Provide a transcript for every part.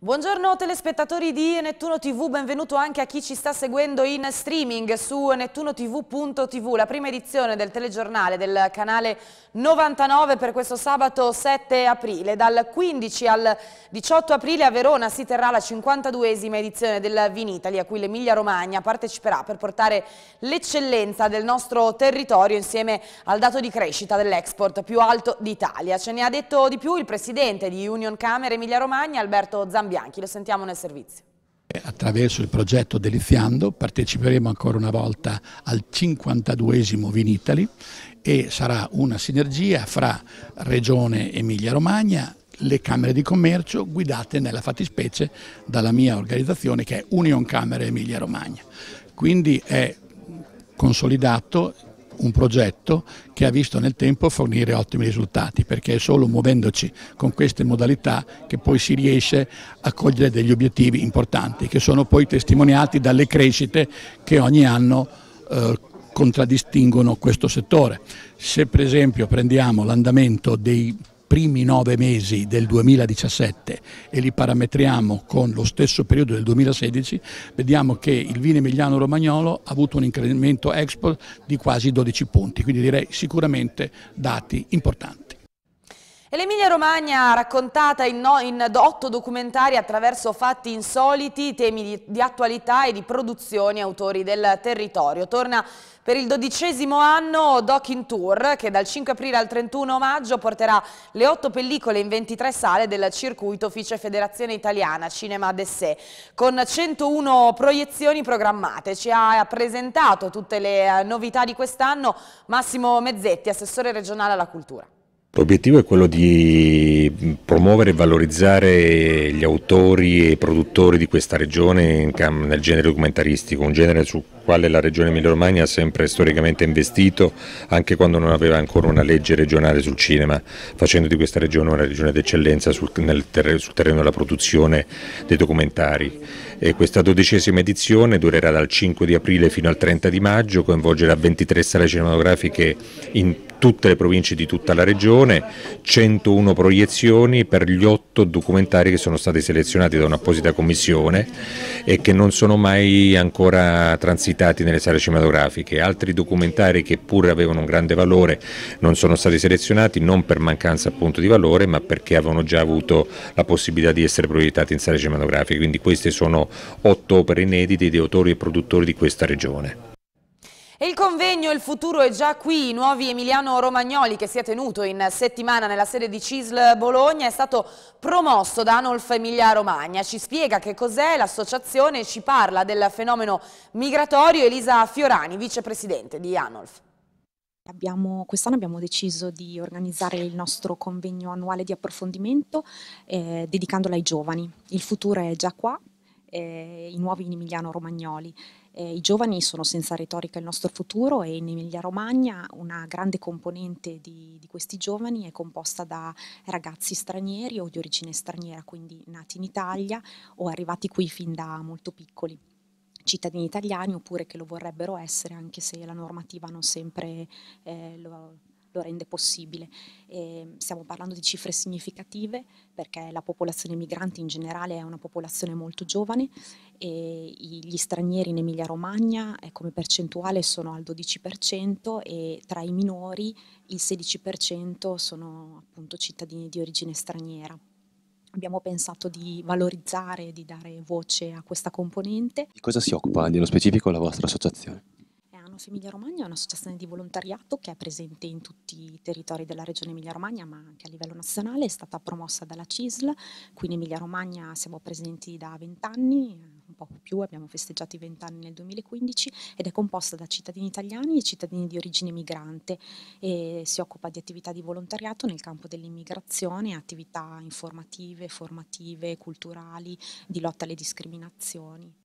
Buongiorno telespettatori di Nettuno TV, benvenuto anche a chi ci sta seguendo in streaming su nettunotv.tv, la prima edizione del telegiornale del canale 99 per questo sabato 7 aprile. Dal 15 al 18 aprile a Verona si terrà la 52esima edizione del Vinitaly, a cui l'Emilia Romagna parteciperà per portare l'eccellenza del nostro territorio insieme al dato di crescita dell'export più alto d'Italia. Ce ne ha detto di più il presidente di Union Camere Emilia Romagna, Alberto Zambianchi. Lo sentiamo nel servizio. Attraverso il progetto Deliziando parteciperemo ancora una volta al 52esimo Vinitaly e sarà una sinergia fra Regione Emilia-Romagna, le Camere di Commercio guidate nella fattispecie dalla mia organizzazione che è Union Camere Emilia-Romagna. Quindi è consolidato un progetto che ha visto nel tempo fornire ottimi risultati, perché è solo muovendoci con queste modalità che poi si riesce a cogliere degli obiettivi importanti, che sono poi testimoniati dalle crescite che ogni anno contraddistinguono questo settore. Se per esempio prendiamo l'andamento dei primi 9 mesi del 2017 e li parametriamo con lo stesso periodo del 2016, vediamo che il vino emiliano romagnolo ha avuto un incremento export di quasi 12 punti, quindi direi sicuramente dati importanti. E l'Emilia Romagna raccontata in 8 documentari attraverso fatti insoliti, temi di attualità e di produzioni autori del territorio. Torna per il 12° anno Doc in Tour, che dal 5 aprile al 31 maggio porterà le 8 pellicole in 23 sale del circuito Fice Federazione Italiana Cinema d'Essai, con 101 proiezioni programmate. Ci ha presentato tutte le novità di quest'anno Massimo Mezzetti, assessore regionale alla cultura. L'obiettivo è quello di promuovere e valorizzare gli autori e i produttori di questa regione nel genere documentaristico, un genere sul quale la regione Emilia-Romagna ha sempre storicamente investito, anche quando non aveva ancora una legge regionale sul cinema, facendo di questa regione una regione d'eccellenza sul terreno della produzione dei documentari. E questa 12ª edizione durerà dal 5 di aprile fino al 30 di maggio, coinvolgerà 23 sale cinematografiche in tutte le province di tutta la regione, 101 proiezioni per gli 8 documentari che sono stati selezionati da un'apposita commissione e che non sono mai ancora transitati nelle sale cinematografiche. Altri documentari che pure avevano un grande valore non sono stati selezionati, non per mancanza appunto di valore, ma perché avevano già avuto la possibilità di essere proiettati in sale cinematografiche. Quindi queste sono 8 opere inedite di autori e produttori di questa regione. E il convegno Il futuro è già qui, i nuovi Emiliano Romagnoli, che si è tenuto in settimana nella sede di CISL Bologna, è stato promosso da Anolf Emilia Romagna. Ci spiega che cos'è l'associazione e ci parla del fenomeno migratorio Elisa Fiorani, vicepresidente di Anolf. Quest'anno abbiamo deciso di organizzare il nostro convegno annuale di approfondimento dedicandolo ai giovani. Il futuro è già qua, i nuovi Emiliano Romagnoli. I giovani sono senza retorica il nostro futuro e in Emilia-Romagna una grande componente di questi giovani è composta da ragazzi stranieri o di origine straniera, quindi nati in Italia o arrivati qui fin da molto piccoli, cittadini italiani oppure che lo vorrebbero essere, anche se la normativa non sempre lo rende possibile. Stiamo parlando di cifre significative perché la popolazione migrante in generale è una popolazione molto giovane e gli stranieri in Emilia-Romagna come percentuale sono al 12% e tra i minori il 16% sono appunto cittadini di origine straniera. Abbiamo pensato di valorizzare e di dare voce a questa componente. Di cosa si occupa nello specifico la vostra associazione? Anolf Emilia Romagna è un'associazione di volontariato che è presente in tutti i territori della regione Emilia Romagna, ma anche a livello nazionale. È stata promossa dalla CISL, qui in Emilia Romagna siamo presenti da 20 anni, un po' più, abbiamo festeggiato i 20 anni nel 2015 ed è composta da cittadini italiani e cittadini di origine migrante e si occupa di attività di volontariato nel campo dell'immigrazione, attività informative, formative, culturali, di lotta alle discriminazioni.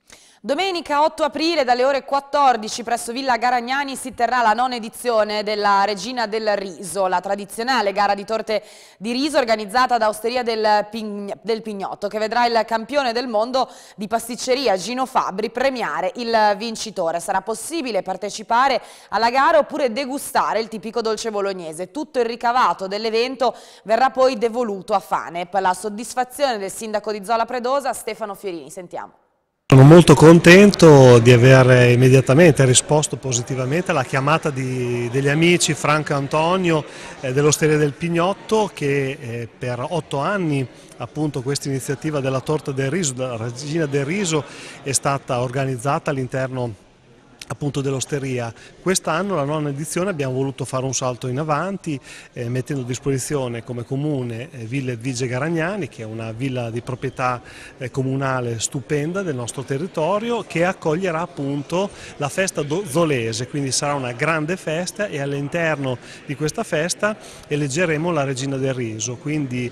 Domenica 8 aprile dalle ore 14 presso Villa Garagnani si terrà la 9ª edizione della Regina del Riso, la tradizionale gara di torte di riso organizzata da Osteria del Pignotto, che vedrà il campione del mondo di pasticceria Gino Fabbri premiare il vincitore. Sarà possibile partecipare alla gara oppure degustare il tipico dolce bolognese. Tutto il ricavato dell'evento verrà poi devoluto a Fanep. La soddisfazione del sindaco di Zola Predosa, Stefano Fiorini. Sentiamo. Sono molto contento di aver immediatamente risposto positivamente alla chiamata degli amici Franco e Antonio dell'Osteria del Pignotto, che per 8 anni appunto questa iniziativa della torta del riso, della Regina del Riso, è stata organizzata all'interno appunto dell'osteria. Quest'anno, la 9ª edizione, abbiamo voluto fare un salto in avanti mettendo a disposizione come comune Villa Edvige Garagnani, che è una villa di proprietà comunale stupenda del nostro territorio, che accoglierà appunto la festa zolese, quindi sarà una grande festa e all'interno di questa festa eleggeremo la Regina del Riso, quindi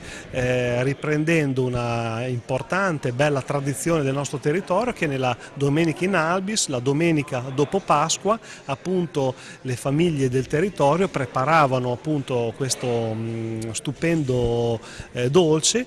riprendendo una importante e bella tradizione del nostro territorio, che nella Domenica in Albis, la domenica dopo Pasqua, appunto le famiglie del territorio preparavano appunto questo stupendo dolce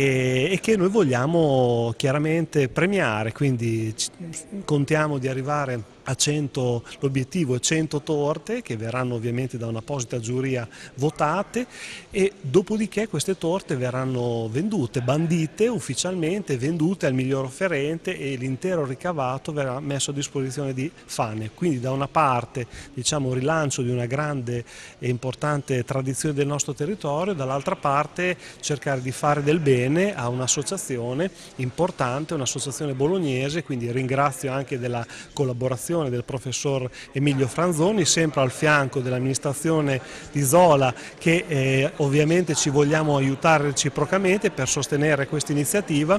e che noi vogliamo chiaramente premiare, quindi contiamo di arrivare a 100, l'obiettivo è 100 torte che verranno ovviamente da un'apposita giuria votate, e dopodiché queste torte verranno vendute, bandite ufficialmente, vendute al miglior offerente, e l'intero ricavato verrà messo a disposizione di Fanep. Quindi da una parte, diciamo, rilancio di una grande e importante tradizione del nostro territorio, dall'altra parte cercare di fare del bene a un'associazione importante, un'associazione bolognese. Quindi ringrazio anche della collaborazione del professor Emilio Franzoni, sempre al fianco dell'amministrazione di Zola, che ovviamente ci vogliamo aiutare reciprocamente per sostenere questa iniziativa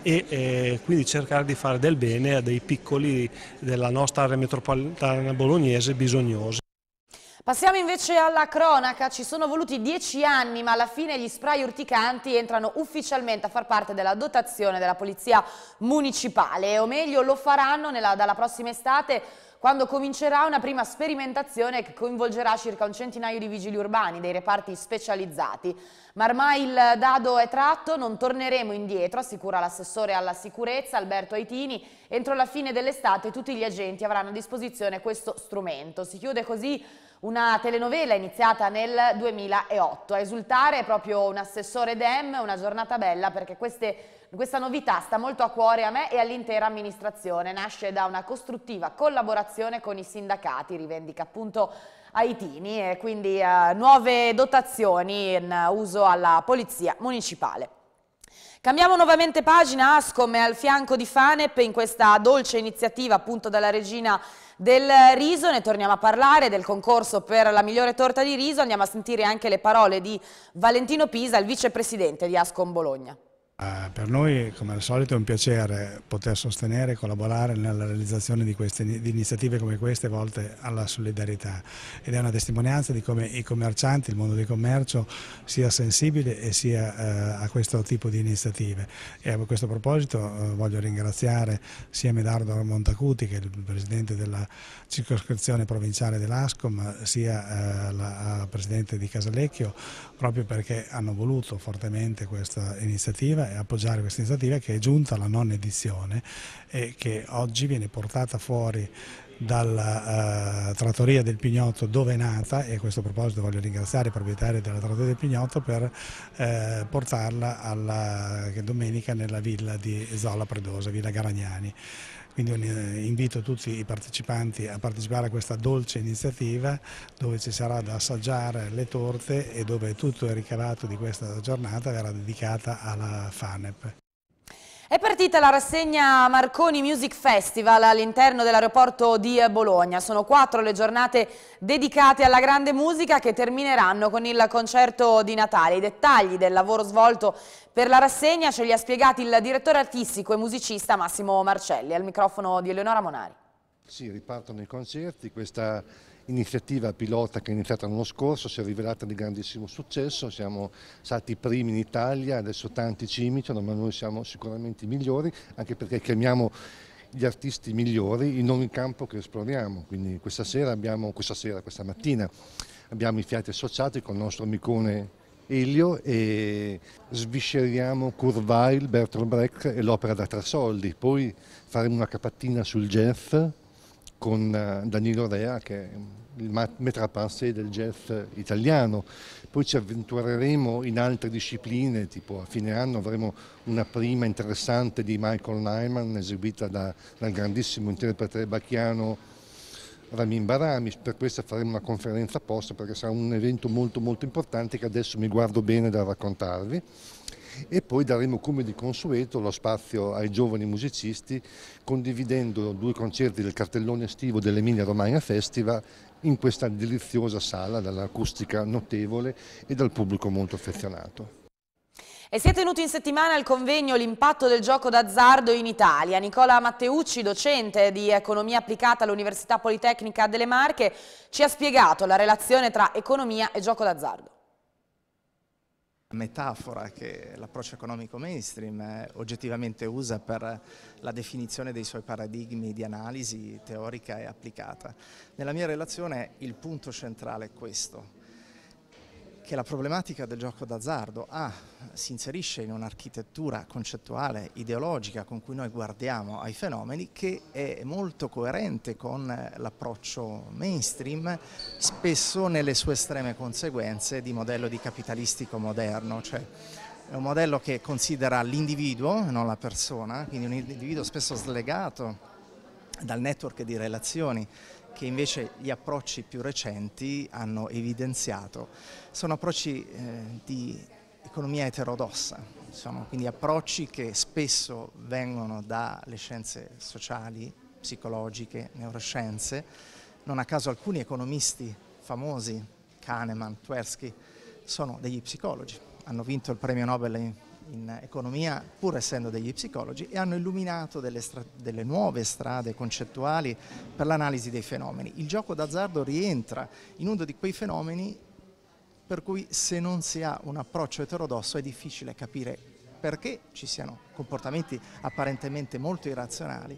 e quindi cercare di fare del bene a dei piccoli della nostra area metropolitana bolognese bisognosi. Passiamo invece alla cronaca. Ci sono voluti 10 anni, ma alla fine gli spray urticanti entrano ufficialmente a far parte della dotazione della Polizia Municipale, o meglio lo faranno dalla prossima estate, quando comincerà una prima sperimentazione che coinvolgerà circa un centinaio di vigili urbani dei reparti specializzati. Ma ormai il dado è tratto, non torneremo indietro, assicura l'assessore alla sicurezza Alberto Aitini. Entro la fine dell'estate tutti gli agenti avranno a disposizione questo strumento. Si chiude così una telenovela iniziata nel 2008. A esultare è proprio un assessore Dem, una giornata bella, perché questa novità sta molto a cuore a me e all'intera amministrazione. Nasce da una costruttiva collaborazione con i sindacati, rivendica appunto Aitini, e quindi nuove dotazioni in uso alla Polizia Municipale. Cambiamo nuovamente pagina. Ascom è al fianco di Fanep in questa dolce iniziativa appunto della Regina del Riso. Ne torniamo a parlare del concorso per la migliore torta di riso. Andiamo a sentire anche le parole di Valentino Pisa, il vicepresidente di Ascom Bologna. Per noi, come al solito, è un piacere poter sostenere e collaborare nella realizzazione di iniziative come queste volte alla solidarietà, ed è una testimonianza di come i commercianti, il mondo del commercio sia sensibile e sia a questo tipo di iniziative. E a questo proposito voglio ringraziare sia Medardo Montacuti, che è il presidente della circoscrizione provinciale dell'Ascom, sia la presidente di Casalecchio, proprio perché hanno voluto fortemente questa iniziativa e appoggiare questa iniziativa, che è giunta alla 9ª edizione e che oggi viene portata fuori dalla trattoria del Pignotto, dove è nata, e a questo proposito voglio ringraziare i proprietari della trattoria del Pignotto per portarla domenica nella villa di Zola Predosa, Villa Garagnani. Quindi invito tutti i partecipanti a partecipare a questa dolce iniziativa, dove ci sarà da assaggiare le torte e dove tutto il ricavato di questa giornata verrà dedicata alla Fanep. È partita la rassegna Marconi Music Festival all'interno dell'aeroporto di Bologna. Sono 4 le giornate dedicate alla grande musica, che termineranno con il concerto di Natale. I dettagli del lavoro svolto per la rassegna ce li ha spiegati il direttore artistico e musicista Massimo Marcelli, al microfono di Eleonora Monari. Sì, ripartono i concerti. Questa iniziativa pilota, che è iniziata l'anno scorso, si è rivelata di grandissimo successo. Siamo stati i primi in Italia, adesso tanti ci imitano, ma noi siamo sicuramente i migliori, anche perché chiamiamo gli artisti migliori in ogni campo che esploriamo. Quindi questa mattina abbiamo i Fiati Associati con il nostro amicone Elio e svisceriamo Kurt Weill, Bertolt Brecht e l'opera da 3 soldi. Poi faremo una capattina sul jazz con Danilo Rea, che è il maître à penser del jazz italiano. Poi ci avventureremo in altre discipline, tipo a fine anno avremo una prima interessante di Michael Nyman eseguita dal grandissimo interprete bacchiano Ramin Barami. Per questo faremo una conferenza apposta, perché sarà un evento molto importante che adesso mi guardo bene da raccontarvi. E poi daremo, come di consueto, lo spazio ai giovani musicisti, condividendo 2 concerti del cartellone estivo dell'Emilia Romagna Festival in questa deliziosa sala, dall'acustica notevole e dal pubblico molto affezionato. E si è tenuto in settimana il convegno L'impatto del gioco d'azzardo in Italia. Nicola Matteucci, docente di economia applicata all'Università Politecnica delle Marche, ci ha spiegato la relazione tra economia e gioco d'azzardo. Metafora che l'approccio economico mainstream oggettivamente usa per la definizione dei suoi paradigmi di analisi teorica e applicata. Nella mia relazione il punto centrale è questo, che la problematica del gioco d'azzardo si inserisce in un'architettura concettuale, ideologica con cui noi guardiamo ai fenomeni, che è molto coerente con l'approccio mainstream, spesso nelle sue estreme conseguenze di modello di capitalistico moderno, cioè è un modello che considera l'individuo, non la persona, quindi un individuo spesso slegato dal network di relazioni che invece gli approcci più recenti hanno evidenziato. Sono approcci di economia eterodossa, sono quindi approcci che spesso vengono dalle scienze sociali, psicologiche, neuroscienze. Non a caso alcuni economisti famosi, Kahneman, Tversky, sono degli psicologi, hanno vinto il premio Nobel in economia pur essendo degli psicologi e hanno illuminato delle nuove strade concettuali per l'analisi dei fenomeni. Il gioco d'azzardo rientra in uno di quei fenomeni per cui se non si ha un approccio eterodosso è difficile capire perché ci siano comportamenti apparentemente molto irrazionali,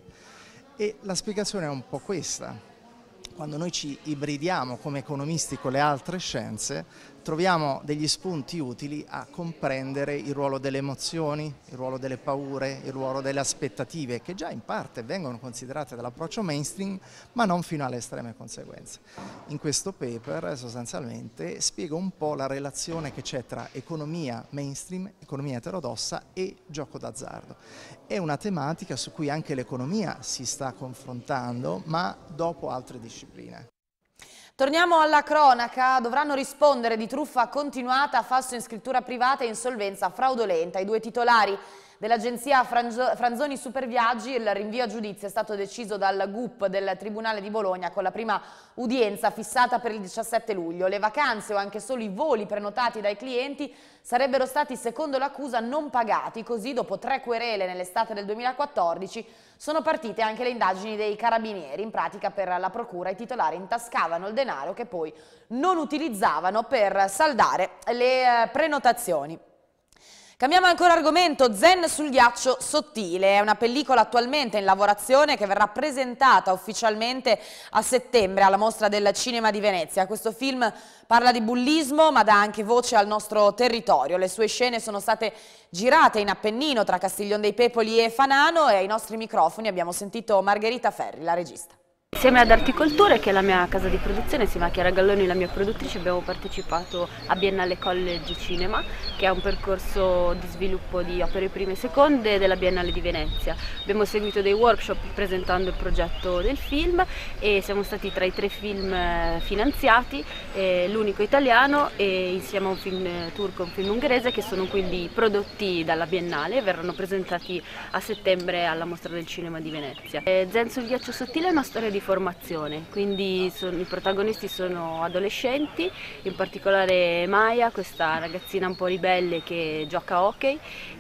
e la spiegazione è un po' questa. Quando noi ci ibridiamo come economisti con le altre scienze, troviamo degli spunti utili a comprendere il ruolo delle emozioni, il ruolo delle paure, il ruolo delle aspettative, che già in parte vengono considerate dall'approccio mainstream, ma non fino alle estreme conseguenze. In questo paper sostanzialmente spiego un po' la relazione che c'è tra economia mainstream, economia eterodossa e gioco d'azzardo. È una tematica su cui anche l'economia si sta confrontando, ma dopo altre discipline. Torniamo alla cronaca. Dovranno rispondere di truffa continuata, falso in scrittura privata e insolvenza fraudolenta. I 2 titolari dell'agenzia Franzoni Superviaggi. Il rinvio a giudizio è stato deciso dal GUP del Tribunale di Bologna con la prima udienza fissata per il 17 luglio. Le vacanze o anche solo i voli prenotati dai clienti sarebbero stati, secondo l'accusa, non pagati. Così, dopo 3 querele nell'estate del 2014, sono partite anche le indagini dei carabinieri. In pratica, per la procura, i titolari intascavano il denaro che poi non utilizzavano per saldare le prenotazioni. Cambiamo ancora argomento. Zen sul ghiaccio sottile è una pellicola attualmente in lavorazione che verrà presentata ufficialmente a settembre alla Mostra del Cinema di Venezia. Questo film parla di bullismo ma dà anche voce al nostro territorio. Le sue scene sono state girate in Appennino tra Castiglion dei Pepoli e Fanano e ai nostri microfoni abbiamo sentito Margherita Ferri, la regista. Insieme ad Articolture, che è la mia casa di produzione, insieme a Chiara Galloni, la mia produttrice, abbiamo partecipato a Biennale College Cinema, che è un percorso di sviluppo di opere prime e seconde della Biennale di Venezia. Abbiamo seguito dei workshop presentando il progetto del film e siamo stati tra i 3 film finanziati, l'unico italiano, e insieme a un film turco e un film ungherese, che sono quindi prodotti dalla Biennale e verranno presentati a settembre alla Mostra del Cinema di Venezia. Zen sul ghiaccio sottile è una storia di formazione, quindi i protagonisti sono adolescenti, in particolare Maya, questa ragazzina un po' ribelle che gioca a hockey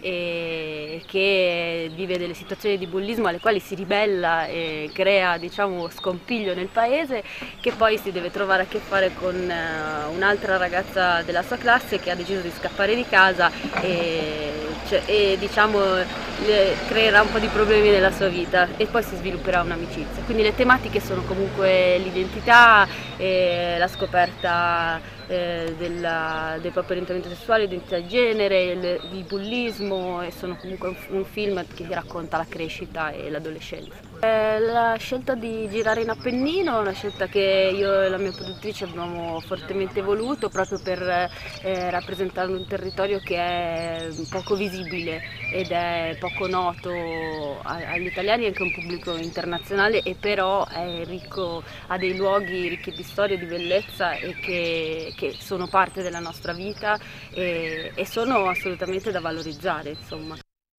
e che vive delle situazioni di bullismo alle quali si ribella e crea, diciamo, scompiglio nel paese, che poi si deve trovare a che fare con un'altra ragazza della sua classe che ha deciso di scappare di casa e match e diciamo creerà un po' di problemi nella sua vita e poi si svilupperà un'amicizia. Quindi le tematiche sono comunque l'identità, la scoperta del proprio orientamento sessuale, l'identità di genere, il bullismo, e sono comunque un film che racconta la crescita e l'adolescenza. La scelta di girare in Appennino è una scelta che io e la mia produttrice abbiamo fortemente voluto proprio per rappresentare un territorio che è poco visibile ed è poco noto agli italiani e anche a un pubblico internazionale, e però è ricco, ha dei luoghi ricchi di storia e di bellezza e che sono parte della nostra vita e sono assolutamente da valorizzare, insomma.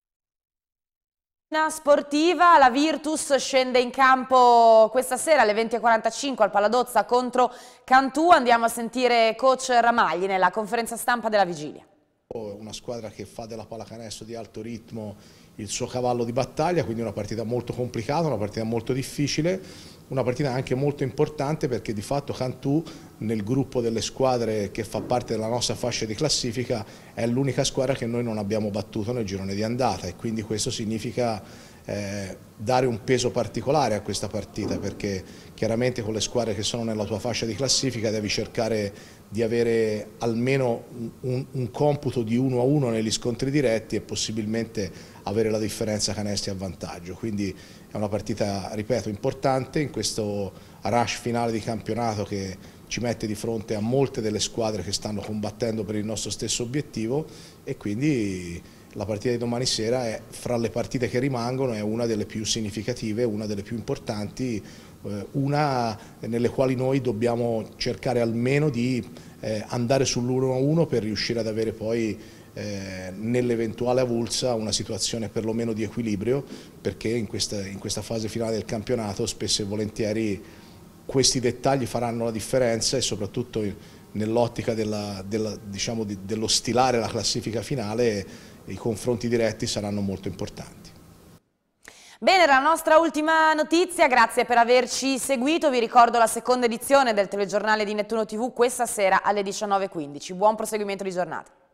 Sportiva, la Virtus scende in campo questa sera alle 20:45 al Paladozza contro Cantù. Andiamo a sentire coach Ramagli nella conferenza stampa della vigilia. Una squadra che fa della pallacanestro di alto ritmo il suo cavallo di battaglia, quindi una partita molto complicata, una partita molto difficile, una partita anche molto importante perché di fatto Cantù nel gruppo delle squadre che fa parte della nostra fascia di classifica è l'unica squadra che noi non abbiamo battuto nel girone di andata, e quindi questo significa dare un peso particolare a questa partita, perché chiaramente con le squadre che sono nella tua fascia di classifica devi cercare di avere almeno un computo di 1-1 negli scontri diretti e possibilmente avere la differenza canestri a vantaggio. Quindi è una partita, ripeto, importante in questo rush finale di campionato che ci mette di fronte a molte delle squadre che stanno combattendo per il nostro stesso obiettivo, e quindi la partita di domani sera è, fra le partite che rimangono, è una delle più significative, una delle più importanti, una nelle quali noi dobbiamo cercare almeno di andare sull'1-1 per riuscire ad avere poi nell'eventuale avulsa una situazione perlomeno di equilibrio, perché in questa fase finale del campionato spesso e volentieri questi dettagli faranno la differenza, e soprattutto nell'ottica dello stilare la classifica finale i confronti diretti saranno molto importanti. Bene, la nostra ultima notizia, grazie per averci seguito, vi ricordo la seconda edizione del telegiornale di Nettuno TV questa sera alle 19:15. Buon proseguimento di giornata.